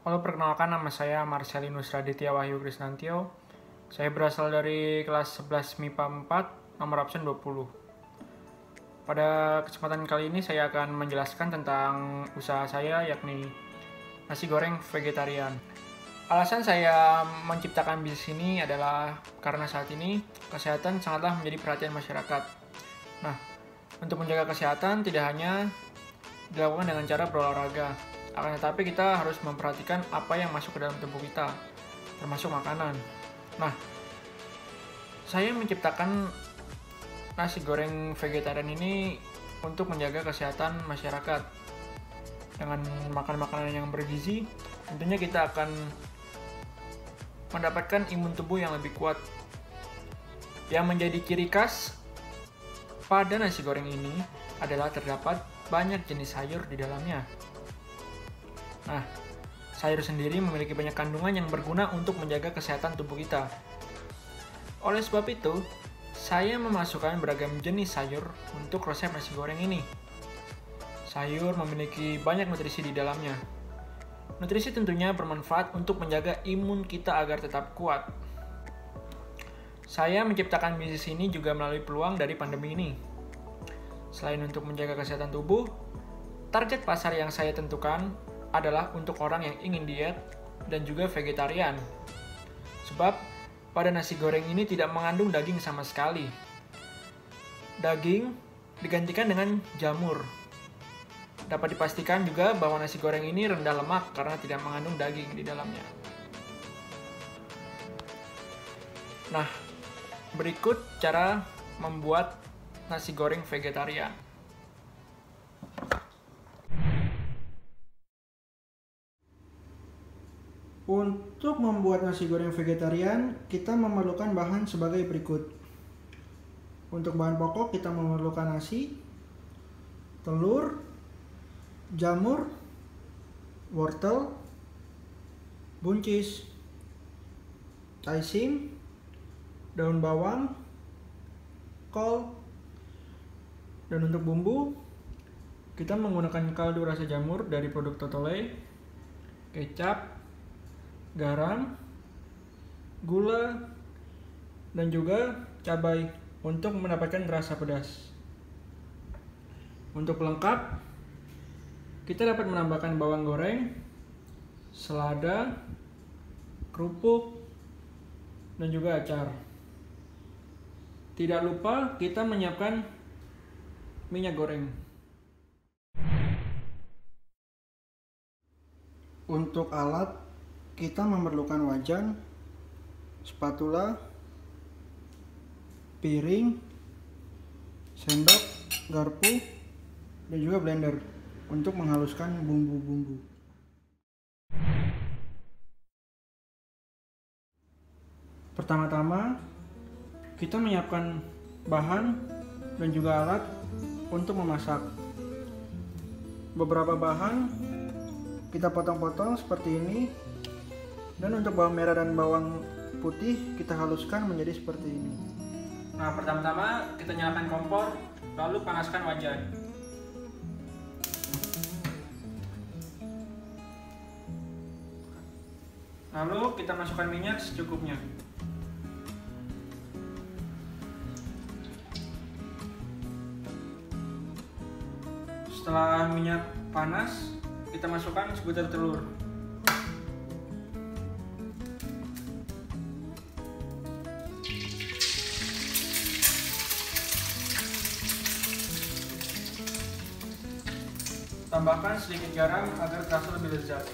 Halo, perkenalkan nama saya Marcelinus Raditya Wahyu Krisnantio. Saya berasal dari kelas 11 MIPA 4, nomor absen 20. Pada kesempatan kali ini saya akan menjelaskan tentang usaha saya, yakni nasi goreng vegetarian. Alasan saya menciptakan bisnis ini adalah karena saat ini kesehatan sangatlah menjadi perhatian masyarakat. Nah, untuk menjaga kesehatan tidak hanya dilakukan dengan cara berolahraga, akan tetapi kita harus memperhatikan apa yang masuk ke dalam tubuh kita, termasuk makanan. Nah, saya menciptakan nasi goreng vegetarian ini untuk menjaga kesehatan masyarakat. Dengan makan makanan yang bergizi, tentunya kita akan mendapatkan imun tubuh yang lebih kuat. Yang menjadi ciri khas pada nasi goreng ini adalah terdapat banyak jenis sayur di dalamnya. Nah, sayur sendiri memiliki banyak kandungan yang berguna untuk menjaga kesehatan tubuh kita. Oleh sebab itu, saya memasukkan beragam jenis sayur untuk resep nasi goreng ini. Sayur memiliki banyak nutrisi di dalamnya. Nutrisi tentunya bermanfaat untuk menjaga imun kita agar tetap kuat. Saya menciptakan bisnis ini juga melalui peluang dari pandemi ini. Selain untuk menjaga kesehatan tubuh, target pasar yang saya tentukan adalah untuk orang yang ingin diet dan juga vegetarian. Sebab pada nasi goreng ini tidak mengandung daging sama sekali. Daging digantikan dengan jamur. Dapat dipastikan juga bahwa nasi goreng ini rendah lemak karena tidak mengandung daging di dalamnya. Nah, berikut cara membuat nasi goreng vegetarian. Untuk membuat nasi goreng vegetarian, kita memerlukan bahan sebagai berikut. Untuk bahan pokok, kita memerlukan nasi, telur, jamur, wortel, buncis, taicim, daun bawang, kol, dan untuk bumbu, kita menggunakan kaldu rasa jamur dari produk Totole, kecap, garam, gula, dan juga cabai untuk mendapatkan rasa pedas. Untuk pelengkap, kita dapat menambahkan bawang goreng, selada, kerupuk, dan juga acar. Tidak lupa kita menyiapkan minyak goreng. Untuk alat, kita memerlukan wajan, spatula, piring, sendok, garpu, dan juga blender untuk menghaluskan bumbu-bumbu. Pertama-tama, kita menyiapkan bahan dan juga alat untuk memasak. Beberapa bahan kita potong-potong seperti ini, dan untuk bawang merah dan bawang putih kita haluskan menjadi seperti ini. Nah, pertama-tama kita nyalakan kompor, lalu panaskan wajan. Lalu kita masukkan minyak secukupnya. Setelah minyak panas, kita masukkan sebutir telur. Tambahkan sedikit garam agar terasa lebih lezat.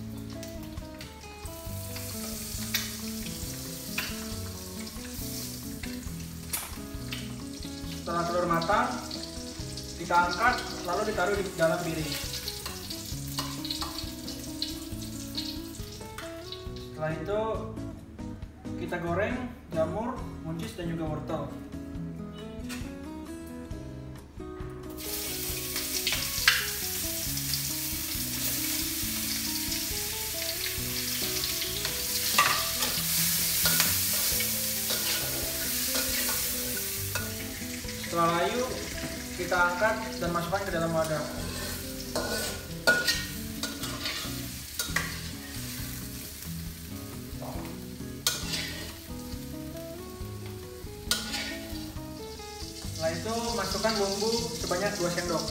Setelah telur matang, kita angkat lalu ditaruh di dalam piring. Setelah itu kita goreng jamur, buncis, dan juga wortel. Setelah layu, kita angkat dan masukkan ke dalam wadah. Setelah itu masukkan bumbu sebanyak 2 sendok.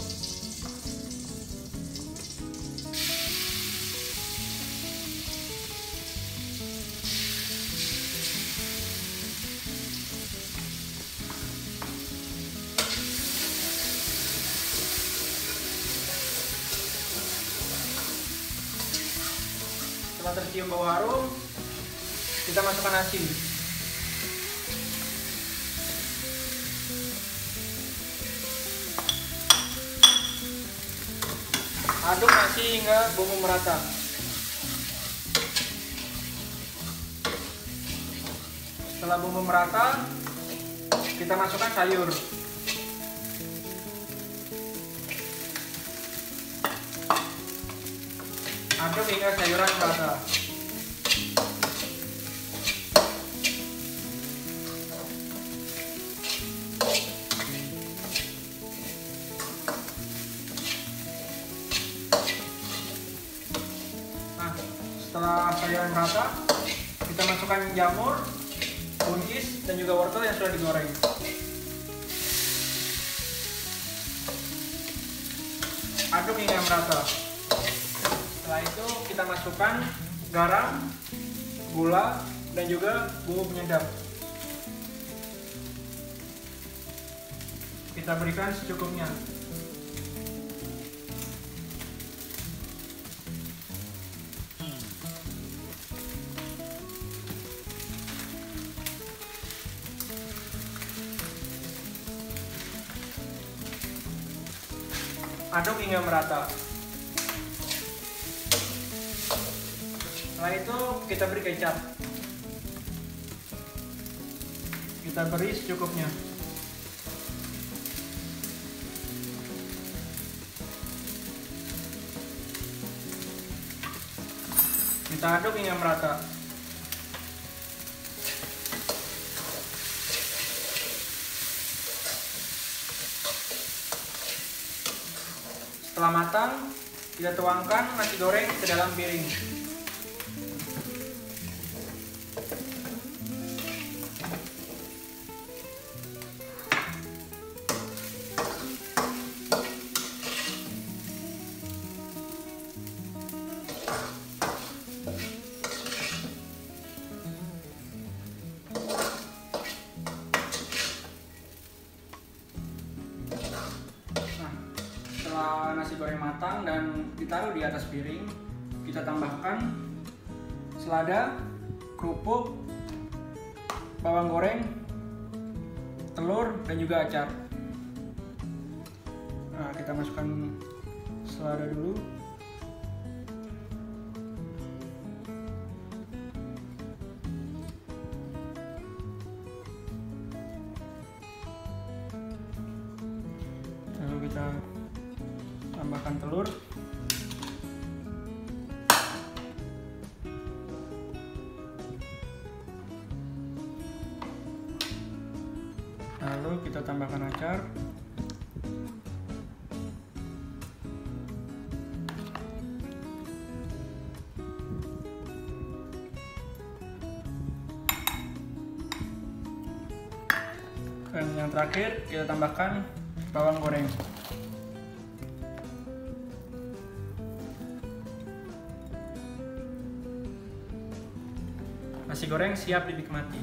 Setelah tercium bau harum, kita masukkan nasi. Aduk nasi hingga bumbu merata. Setelah bumbu merata, kita masukkan sayur. Aduk hingga sayuran merata. Nah, setelah sayuran merata, kita masukkan jamur, buncis, dan juga wortel yang sudah digoreng. Aduk hingga merata. Setelah itu kita masukkan garam, gula, dan juga bumbu penyedap. Kita berikan secukupnya. Aduk hingga merata. Setelah itu kita beri kecap. Kita beri secukupnya. Kita aduk hingga merata. Setelah matang, kita tuangkan nasi goreng ke dalam piring. Setelah nasi goreng matang dan ditaruh di atas piring, kita tambahkan selada, kerupuk, bawang goreng, telur, dan juga acar. Nah, kita masukkan selada dulu. Lalu kita tambahkan telur. Lalu kita tambahkan acar. Dan yang terakhir kita tambahkan bawang goreng. Nasi goreng siap dinikmati.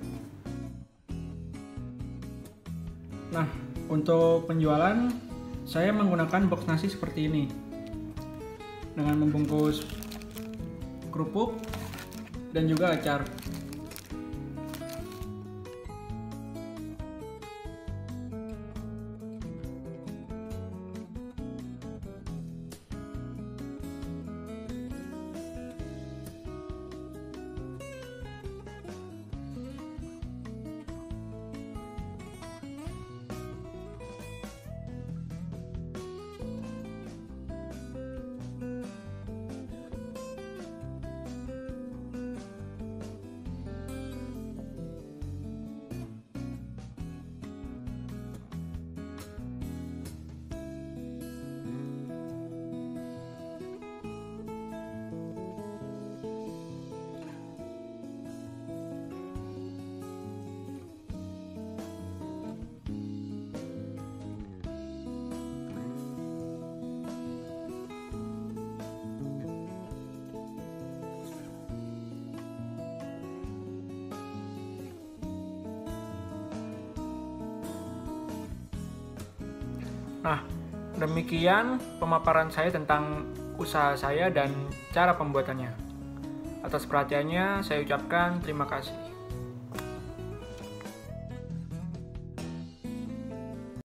Nah, untuk penjualan saya menggunakan box nasi seperti ini dengan membungkus kerupuk dan juga acar. Nah, demikian pemaparan saya tentang usaha saya dan cara pembuatannya. Atas perhatiannya, saya ucapkan terima kasih.